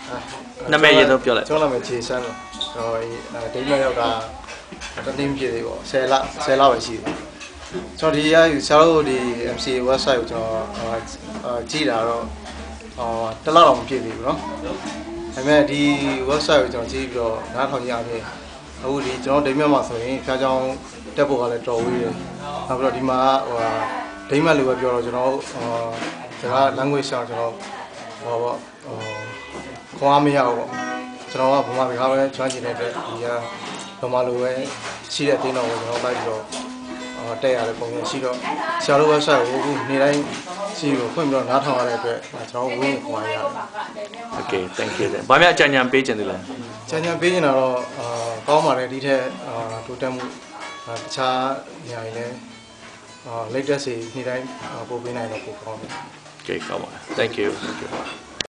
နာမည်ရတော့ပြောလိုက်ကျွန်တော်နာမည်ခြေစမ်းလို့ဒိမရောက်ကတနည်းပြည့်သေးပေါ့10လပဲရှိတယ်ကျွန်တော်ဒီရဆရာတို့ဒီ MCA website ကိုကျွန်တော်ကြည့်တာတော့တလောက်တော့မပြည့်သေးဘူးเนาะဒါပေမဲ့ဒီ website ကိုကျွန်တော်ကြည့်ပြီးတော့နားထောင်ကြရပြီအခုဒီကျွန်တော်ဒိမမှာဆိုရင်ဖျားချောင်းတက်ဖို့ကလည်းတော်ဝေးတယ်နောက်ပြီးတော့ဒီမှာဒိမလိုပဲပြောတော့ကျွန်တော်ဒါက language ဆောင်ကျွန်တော်ခေါ်ရမရဘူးပေါ့ကျွန်တော်ကဘုံမှာပဲကျွမ်းကျင်တဲ့အတွက်ဒီကဘုံမှာလိုပဲရှိတဲ့အတင်းတော်ကိုကျွန်တော်လိုက်ပြီးတော့တက်ရတဲ့ပုံစံရှိတော့ဆရာတို့ website ကိုအခုနေ့တိုင်းစီကိုဖွင့်ပြီးတော့နားထောင်ရတဲ့အတွက်ကျွန်တော်ဝင်းခေါ်ရတယ် Okay thank you ဘာများအကြံဉာဏ်ပေးချင်တယ်လဲကြံပေးနေတာတော့ကောင်းပါတယ်ဒီထက်တိုးတက်မှုတခြားနေရာတွေလည်းlatest နေ့တိုင်းပို့ပေးနိုင်တော့ပိုကောင်းတယ် Okay ကောင်းပါတယ် thank you